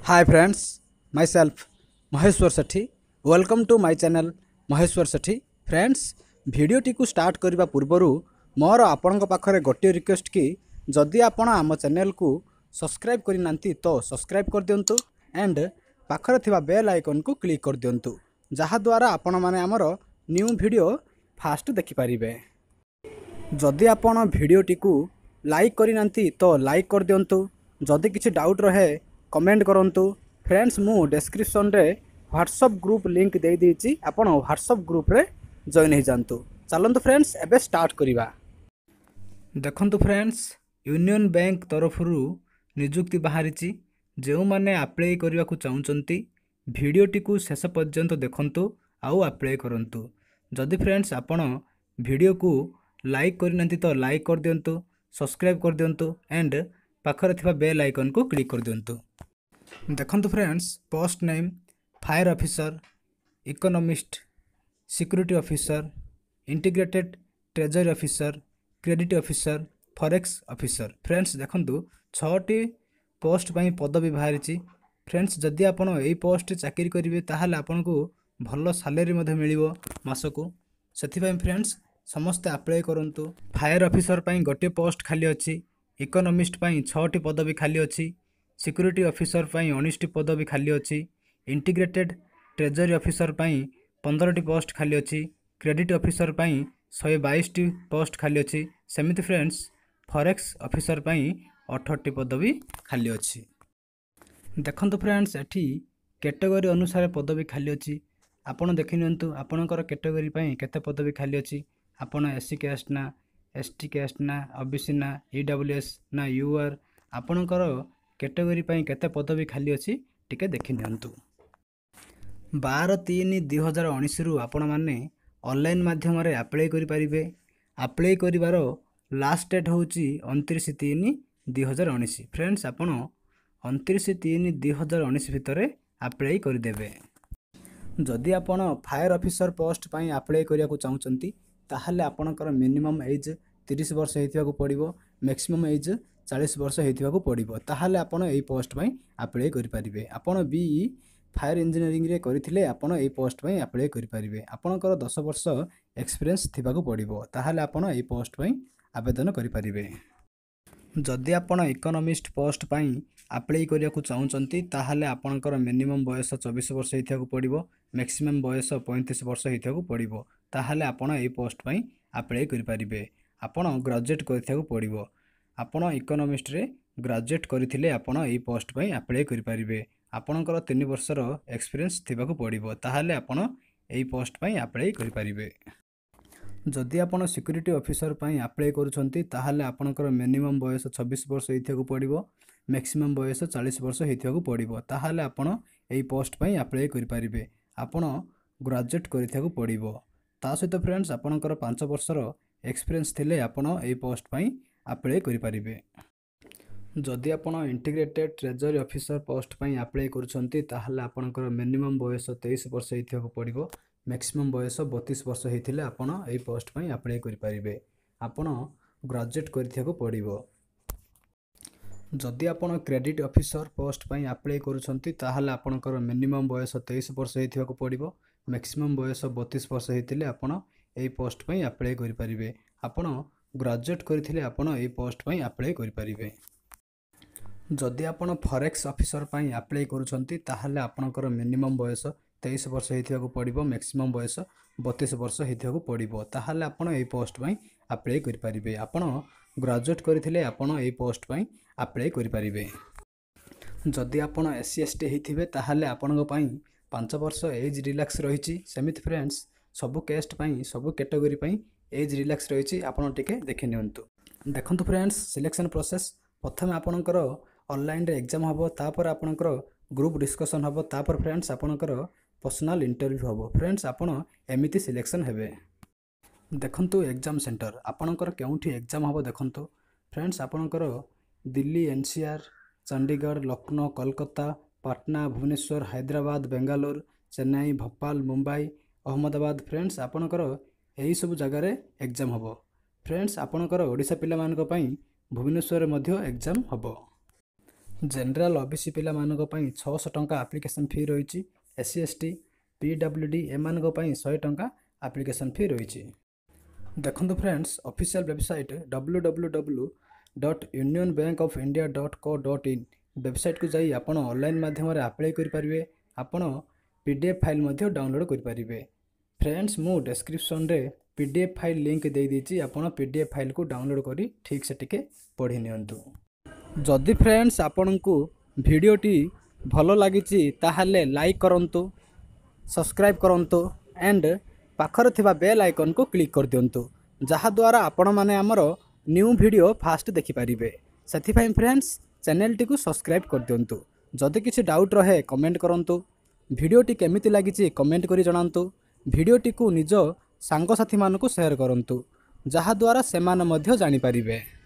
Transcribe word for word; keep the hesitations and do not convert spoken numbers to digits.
Hi friends, myself Maheswar Sethi. Welcome to my channel Maheswar Sethi. Friends, भिडियोटी को start करने पूर्वर मोर आपण पाखरे गोटे रिक्वेस्ट कि जदि आपण आम चैनल को सब्सक्राइब करना तो सब्सक्राइब कर दिंतु एंड पाखरे थिबा बेल आइकन को क्लिक कर दिंतु जहाद्वारा आपण माने आमर न्यू वीडियो फास्ट देखि पारिबे। जदि आपण भिडियोटी को लाइक करना तो लाइक कर दिंतु। जदि किसी डाउट रहे कमेंट करंतु। फ्रेंड्स मु डिस्क्रिप्शन रे व्हाट्सएप ग्रुप लिंक दे दीची आपण व्हाट्सएप ग्रुप रे जॉइन हो जातु। चलतु फ्रेंड्स एबे स्टार्ट करिबा। देखंतु फ्रेंड्स यूनियन बैंक तरफरु नियुक्ति बाहरीची जो माने अप्लाई करने को चाहते भिडियोटी को शेष पर्यंत देखंतु आउ अप्लाई करंतु। जदि फ्रेंड्स आपण भिडियो को लाइक करना तो लाइक कर दिंतु, सब्सक्राइब कर दिंतु एंड पाखरे थिबा बेल आइकन को क्लिक कर दिंतु। देखंतु friends post name fire officer, economist, security officer, integrated treasury officer, credit officer, forex officer. Friends देखंतु छटी पोस्ट पई पदवी बाहरीची। फ्रेंड्स जदि आपण एई पोस्ट चाकरी करिवे ताहाले आपनको भलो सैलरी मध्ये मिलिबो मासको। सेथि पई फ्रेंड्स समस्त अप्लाई करंतु। फायर ऑफिसर पई गोटे पोस्ट खाली अछि, इकोनॉमिस्ट पई छटी पदवी खाली अछि, सिक्योरिटी ऑफिसर पई उन्नीस टी पदवी खाली अछि, इंटीग्रेटेड ट्रेजरी ऑफिसर पई पंद्रह टी पोस्ट खाली अछि, क्रेडिट ऑफिसर पई एक सौ बाईस टी पोस्ट खाली अछि। सेमिति फ्रेंड्स फॉरेक्स ऑफिसर पई अठारह टी पदवी खाली अछि। देखंतु फ्रेंड्स एठी कैटेगरी अनुसार पदवी खाली अछि। आपण देखि नियंतु आपणकर कैटेगरी पई केते पदवी खाली अछि। आपण एससी कास्ट ना, एसटी कास्ट ना, ओबीसी ना, ईडब्ल्यूएस ना, यूआर आपणकर कैटेगरी पई केते पदवी खाली अछि टिके देखि नियंतु। बारह तीन दो हज़ार उन्नीस रु आपण माने ऑनलाइन माध्यम रे अप्लाई करि परिबे। अप्लाई करिवार लास्ट डेट होची उनतीस तीन दो हज़ार उन्नीस। फ्रेंड्स आपण उनतीस तीन दो हज़ार उन्नीस भितरे अप्लाई करि देबे। जदि आपण फायर ऑफिसर पोस्ट पई अप्लाई करिया को चाहुचंती ताहाले आपणकर मिनिमम एज तीस वर्ष हेतिबा को पड़िबो, मैक्सिमम एज चालीस वर्ष हेतिबा को पड़िबो। ताहाले आपण एई पोस्ट पई अप्लाई करि परिबे। आपण बी फायर इंजीनियरिंग रे करिथिले आपण एई पोस्ट पई अप्लाई करि परिबे। आपणकर दस वर्ष एक्सपीरियंस थिबा को पड़िबो ताहाले आपण एई पोस्ट पई आवेदन करि परिबे। जदि आपण इकोनॉमिस्ट पोस्ट पई अप्लाई करिया को चाहुचंती ताहाले आपणकर मिनिमम बयस चौबीस वर्ष हेतिबा को पड़िबो, मैक्सिमम बयस पैंतीस वर्ष हेतिबा को पड़िबो। ताहाले आपण एई पोस्ट पई अप्लाई करि परिबे। आपण ग्रेजुएट करिथिबा को पड़िबो। आपण इकोनॉमिस्ट रे ग्रेजुएट करिथिले आपण एई पोस्ट पई अप्लाई करि परिबे। आपणकर तीन वर्षर एक्सपीरियंस थिबा को पड़िबो ताहाले आपण एई पोस्ट पई अप्लाई करि परिबे। जदि आपण सिक्योरिटी ऑफिसर पई अप्लाई करूछंती ताहाले आपणकर मिनिमम बयस छब्बीस वर्ष हेतिबा को पड़िबो, मैक्सिमम बयस चालीस वर्ष हेतिबा को पड़िबो। ताहाले आपण एई पोस्ट पई अप्लाई करि परिबे। आपण ग्रेजुएट करिथिबा को पड़िबो। ता सहित फ्रेंड्स आपणकर पाँच वर्षर एक्सपीरियंस थिले आपण एई पोस्ट पई अप्लाई करि परिबे। जदि आपण इंटीग्रेटेड ट्रेजरी ऑफिसर पोस्ट पई अप्लाई करूछंती ताहाले आपणकर मिनिमम बयस तेईस वर्ष हेतिबा को पड़िबो, मैक्सिमम बयस बत्तीस वर्ष हेतिले आपण एई पोस्ट पई अप्लाई करि परिबे। आपण ग्रेजुएट करिथिबा को पड़िबो। जदि आपण क्रेडिट ऑफिसर पोस्ट पई अप्लाई करूछंती ताहाले आपणकर मिनिमम बयस तेईस वर्ष हेतिबा को पड़िबो, मैक्सिमम बयस बत्तीस वर्ष हेतिले आपण एई पोस्ट पई अप्लाई करि परिबे। आपण ग्रेजुएट करिथिले आपण एई पोस्ट पई अप्लाई करि परिबे। जदि आपण फॉरेक्स ऑफिसर पई अप्लाई करूछंती ताहाले आपणकर मिनिमम बयस तेईस वर्ष हेतिबा को पड़िबो, मैक्सिमम बयस बत्तीस वर्ष हेतिबा को पड़िबो। ताहाले आपण एई पोस्ट पई अप्लाई करि परिबे। आपण ग्रेजुएट करिथिले आपण एई पोस्ट पई अप्लाई करि परिबे। जदि आपण एससी एसटी हेतिबे ताहाले आपणको पई पाँच वर्ष एज रिलैक्स रहिछि। सेमिथ फ्रेंड्स सबु कास्ट पई सबु कैटेगरी पई एज रिलैक्स रहिछि। आपण टिके देखि नियंतु। देखंतु फ्रेंड्स सिलेक्शन प्रोसेस प्रथम आपणकर ऑनलाइन रे एग्जाम हबो, तापर आपणकर ग्रुप डिस्कशन हबो, तापर फ्रेंड्स आपणकर पर्सनल इंटरव्यू हबो। फ्रेंड्स आपण एमिति सिलेक्शन हेबे। देखंतु एग्जाम सेंटर आपणकर केउठी एग्जाम हबो देखंतु। फ्रेंड्स आपणकर दिल्ली, एनसीआर, चंडीगढ़, लखनऊ, कोलकाता, पटना, भुवनेश्वर, हैदराबाद, बेंगालुरु, चेन्नई, भोपाल, मुंबई, अहमदाबाद। फ्रेंड्स आपणकर एही सब जगह रे एग्जाम हबो। फ्रेंड्स आपणकर ओडिशा पिला मानक पई भुवनेश्वर मध्ये एग्जाम हबो। जनरल ओबीसी पिला मानक पई छह सौ टंका एप्लिकेशन फी रही। एससी एसटी पीडब्ल्यूडी एमानक पई सौ टंका एप्लिकेशन फी रही। देखंतु friends official website W W W dot Union Bank of India dot co dot in website को जाई आपण ऑनलाइन माध्यम रे अप्लाई करि परिबे। आपण पीडीएफ फाइल मध्ये डाउनलोड करि परिबे। फ्रेंड्स मु डिस्क्रिप्शन रे पीडीएफ फाइल लिंक दे देछि। आपण पीडीएफ फाइल को डाउनलोड करी ठीक से टिके पढ़ी नियंतु। जदि फ्रेंड्स आपण को वीडियोटी भलो लागिछि ताहाले लाइक करंतु, सब्सक्राइब करंतु एंड पाखर थिबा बेल आइकन को क्लिक कर दियंतु, जहा द्वारा आपण माने हमर न्यू वीडियो फास्ट देखि परिबे। सेथि पई फ्रेंड्स चैनल टी को सब्सक्राइब कर दियंतु। जदि किछि डाउट रहे कमेंट करंतु। वीडियोटी केमिति लागिछि कमेंट करि जणांतु। वीडियोटी को निज सांग साथी मानको शेयर करंतु, जहा द्वारा सेमान मध्य जानि परिबे।